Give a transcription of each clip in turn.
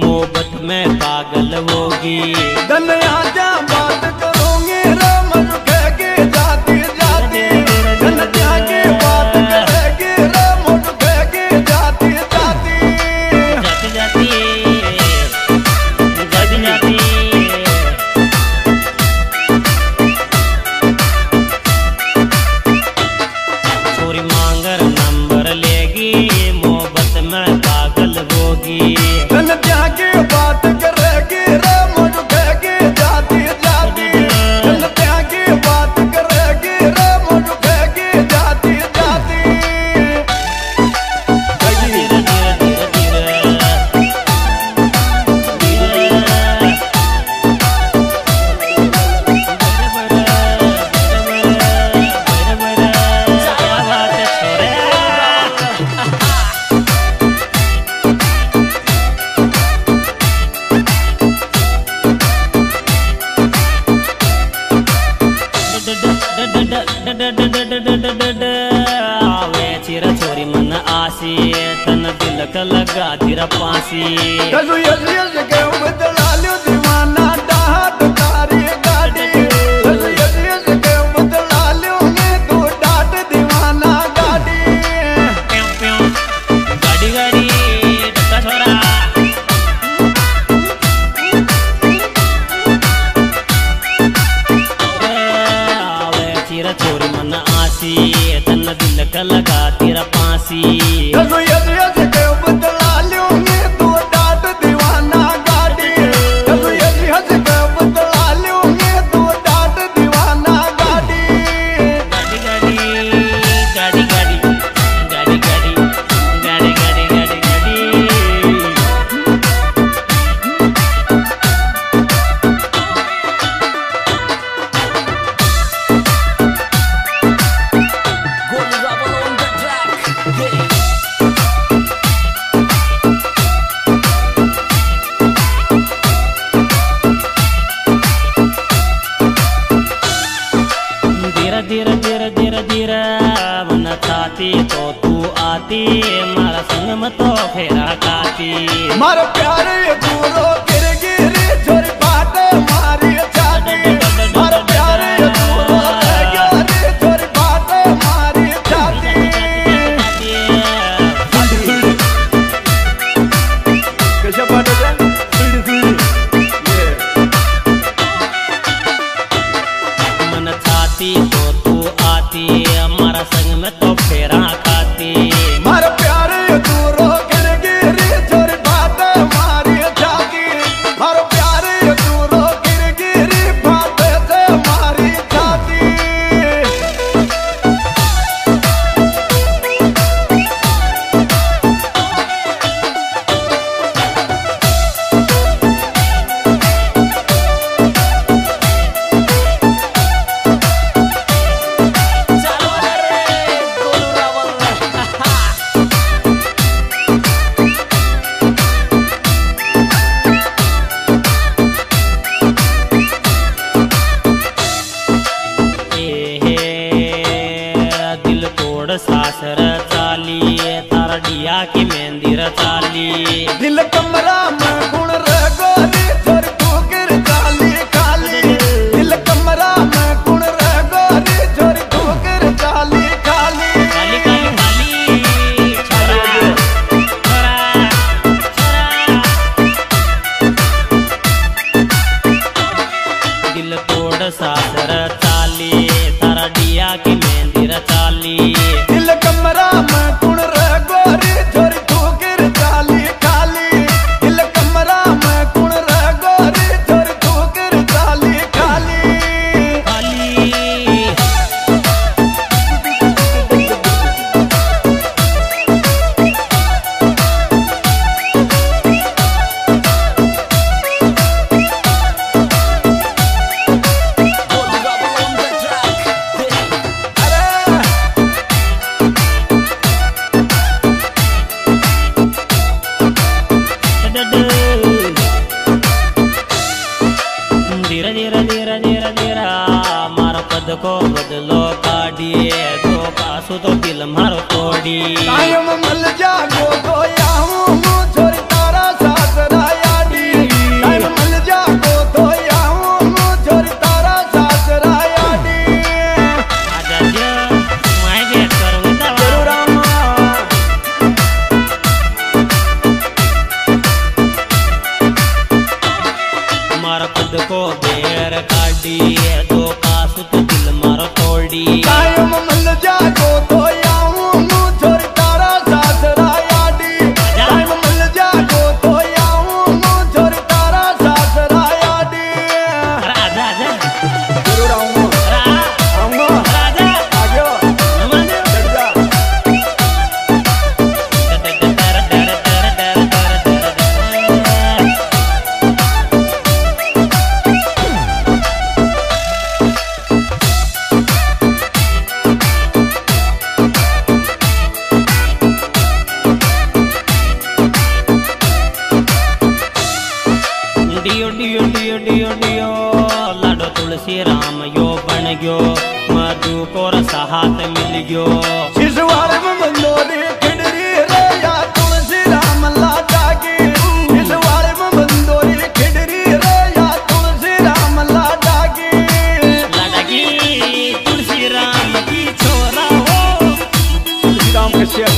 मोहब्बत में पागल होगी। धनिया जा बात करोगे राम रुकेगी जाती जाती, धनिया की बात करेगी राम रुकेगी जाती जाती, जाती जाती जाती जाती। छोरी मांगर नंबर लेगी, मोहब्बत में पागल होगी। धनिया की बात करेगी राम रुकेगी जाती जाती, धनिया की बात करेगी राम रुकेगी जाती जाती। धीरे धीरे धीरे धीरे क्या बात है छोरे। आवे चिरा छोरी मन आसी, तन दिल का लगा तेरा पासी। कसु यस यस के बदला लो दीवाना डाट तारी गाड़ी, कसु यस यस के बदला लो ने तू डाट दीवाना गाड़ी। प्यों प्यों गाड़ी गाड़ी टक्का छोरा। आवे चिरा छोरी मन आसी, तन दिल का लगा तेरा पासी। कसु यस यस के बदला लो ने तू डाट दीवाना गाड़ी, कसु यस यस के बदला लो ने तू डाट दीवाना गाड़ी। गाड़ी गाड़ी गाड़ी गाड़ी गाड़ी गाड़ी गाड़ी गाड़ी गाड़ी गाड़ी। धीरे धीरे धीरे धीरे धीरे मन चाहती तो तू आती, मारा संग में तो फेरा खाती। मार प्यारे दूरो गिर गिरी छोरी बात मारी जाती, मार प्यारे दूरो गिरी छोरी बात मारी जाती। कैसे बात है मन चाहती तो तू आती, हमारा संग में तो फेरा खाती। मार प्यारे दूरो गिर गिरी छोरी बात मारी जाती, मार प्यारे दूरो गिर गिरी बात से मारी जाती। दिल तोड़ सासर चाली, तारा डिया की मेहंदी चाली। दिल कमरा में गुण रह गोरी छोरी ठोकर चाली खाली, दिल कमरा में गुण रह गोरी छोरी ठोकर चाली खाली। काली काली काली छोरा छोरा छोरा। दिल तोड़ सासर चाली, तारा डिया की मेहंदी चाली। दिल कमरा में गुण रह गोरी छोरी ठोकर चाली खाली, दिल कमरा में गुण रह गोरी छोरी ठोकर चाली खाली। धीरे धीरे धीरे धीरे धीरे मारो पद को बदलो काटिए, तो पासो तो दिल मारो तोड़ी। कायम मल जागो तो याहूं छोरी तारा सासरा डियो डियो डियो लाडो तुलसी राम यो बन गयो मधु को रसा हाथ मिल गयो शिशवाड़े में बंदोरी खिड़री रे या तुलसी राम लाडा की शिशवाड़े में बंदोरी खिड़री रे या तुलसी राम लाडा की तुलसी राम की छोरा हो तुलसी राम के शेर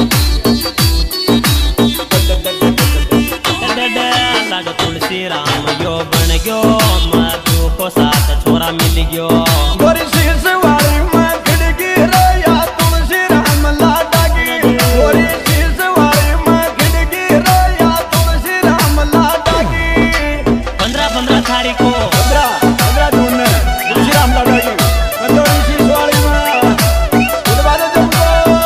लाडो तुलसी राम यो बन गयो मधु को साथ छोरा मिल गयो गोरी शिशवाड़ी में खिड़की रे या तुलसी राम लाडा की गोरी शिशवाड़ी में खिड़की रे या तुलसी राम लाडा की 15 तारीख को 15 जून में तुलसी राम लाडा की बंदोरी शिशवाड़ी में बुलवा दो तुमको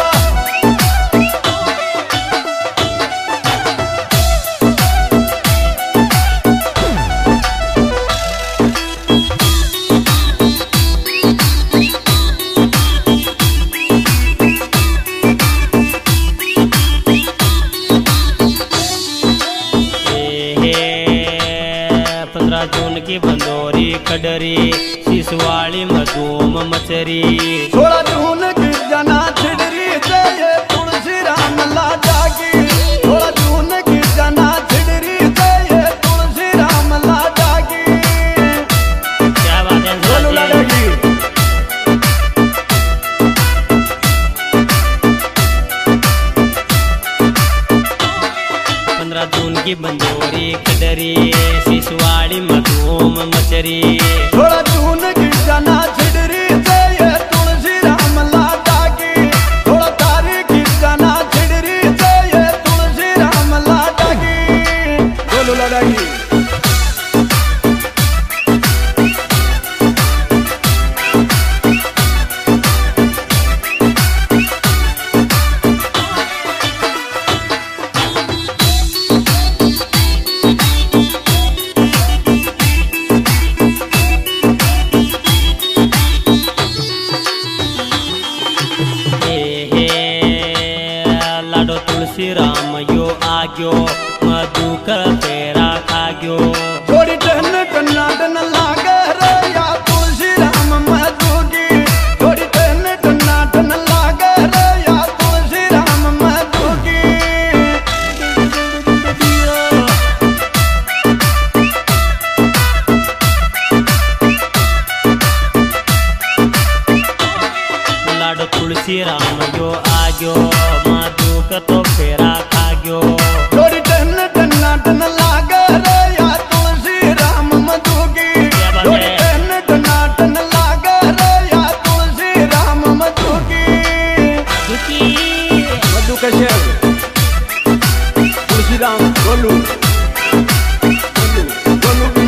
जून की बंदोरी खडरी शिशवाड़ी मधूम मचरी 16 जून की जना छिड़री जय तुलसी राम लाडा की 16 जून की जना छिड़री जय तुलसी राम लाडा की क्या बात है बोलो लाडा की 15 जून की बंदोरी खडरी शिशवाड़ी मधूम मचरी 16 जून की जना छिड़री जय तुलसी राम लाडा की 16 तारीख की जना छिड़री जय तुलसी राम लाडा की बोलो लाडा की लाडो तुलसी राम यो आग्यो मधु का फेरा खाग्यो थोड़ी टन टन्ना टन लागे रे या तुलसी राम मधु की थोड़ी टन टन्ना टन लागे रे या तुलसी राम मधु की लाडो तुलसी राम यो आग्यो मधु का तो फेरा खाग्यो थोड़ी टन टन्ना टन लागे रे या तुलसी राम मधु की थोड़ी टन टन्ना टन लागे रे या तुलसी राम मधु की मधु का शेर तुलसी राम बोलू बोलू भी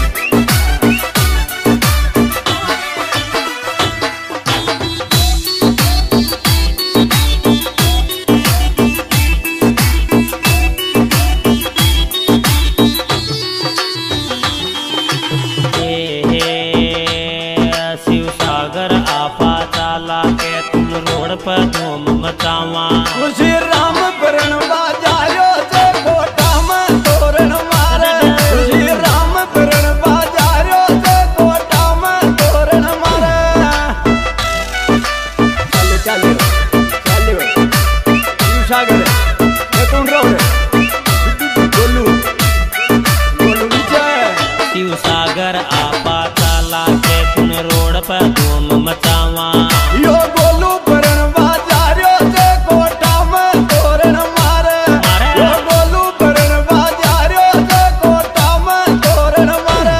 पर धूम मचावा तुलसी राम परण बाजारो से कोटा में तोरण मारे तुलसी राम परण बाजारो से कोटा में तोरण मारे चले सागर तुम रोड बोलू शिव सागर आपा ताला के तुम रोड पर धूम मचावा यो बोलू परण बाजारो से कोटा में तोरण मारे यो बोलू परण बाजारो से कोटा में तोरण मारे